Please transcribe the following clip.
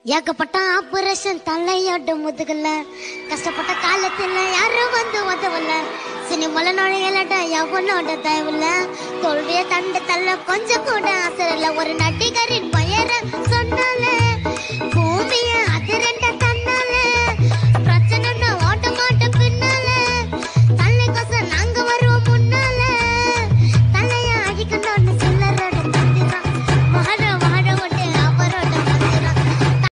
ஏகப்பட்ட ஆபரேஷன் தலையோட முதுகல கஷ்டப்பட்ட காலத்துல யாரும் வந்து உதவல சினிமால நுழையலட எவனோட தயவுல தோல்விய தண்டு தள்ள கொஞ்சம் கூட அசரல ஒரு நடிகரின்